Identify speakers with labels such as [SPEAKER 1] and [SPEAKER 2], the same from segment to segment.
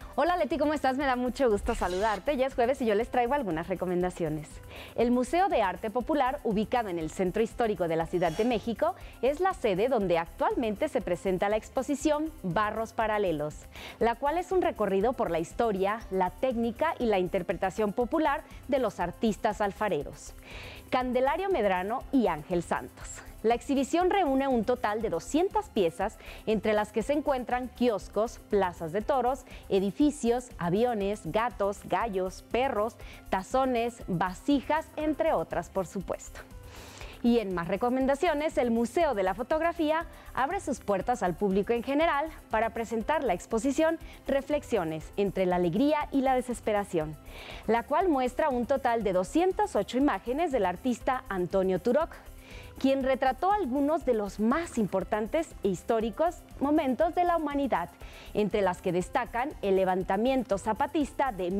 [SPEAKER 1] Hola Leti, ¿cómo estás? Me da mucho gusto saludarte. Ya es jueves y yo les traigo algunas recomendaciones. El Museo de Arte Popular, ubicado en el Centro Histórico de la Ciudad de México, es la sede donde actualmente se presenta la exposición Barros Paralelos, la cual es un recorrido por la historia, la técnica y la interpretación popular de los artistas alfareros, Candelario Medrano y Ángel Santos. La exhibición reúne un total de 200 piezas, entre las que se encuentran kioscos, plazas de toros, edificios, aviones, gatos, gallos, perros, tazones, vasijas, entre otras, por supuesto. Y en más recomendaciones, el Museo de la Fotografía abre sus puertas al público en general para presentar la exposición Reflexiones entre la alegría y la desesperación, la cual muestra un total de 208 imágenes del artista Antonio Turok, quien retrató algunos de los más importantes e históricos momentos de la humanidad, entre las que destacan el levantamiento zapatista de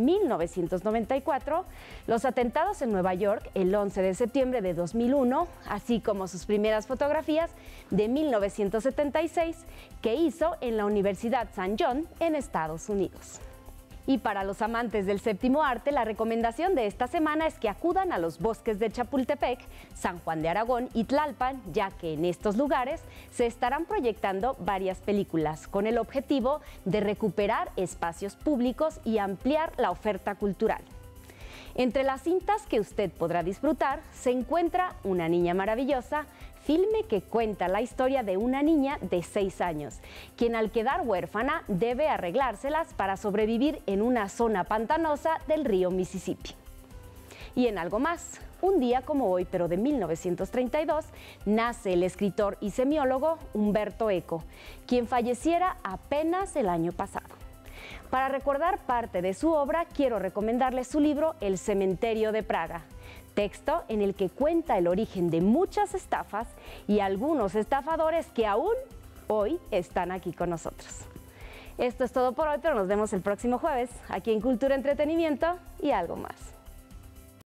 [SPEAKER 1] 1994, los atentados en Nueva York el 11 de septiembre de 2001, así como sus primeras fotografías de 1976 que hizo en la Universidad St. John en Estados Unidos. Y para los amantes del séptimo arte, la recomendación de esta semana es que acudan a los bosques de Chapultepec, San Juan de Aragón y Tlalpan, ya que en estos lugares se estarán proyectando varias películas con el objetivo de recuperar espacios públicos y ampliar la oferta cultural. Entre las cintas que usted podrá disfrutar se encuentra Una niña maravillosa, filme que cuenta la historia de una niña de 6 años, quien al quedar huérfana debe arreglárselas para sobrevivir en una zona pantanosa del río Mississippi. Y en algo más, un día como hoy, pero de 1932, nace el escritor y semiólogo Umberto Eco, quien falleciera apenas el año pasado. Para recordar parte de su obra, quiero recomendarles su libro El cementerio de Praga, texto en el que cuenta el origen de muchas estafas y algunos estafadores que aún hoy están aquí con nosotros. Esto es todo por hoy, pero nos vemos el próximo jueves, aquí en Cultura, Entretenimiento y algo más.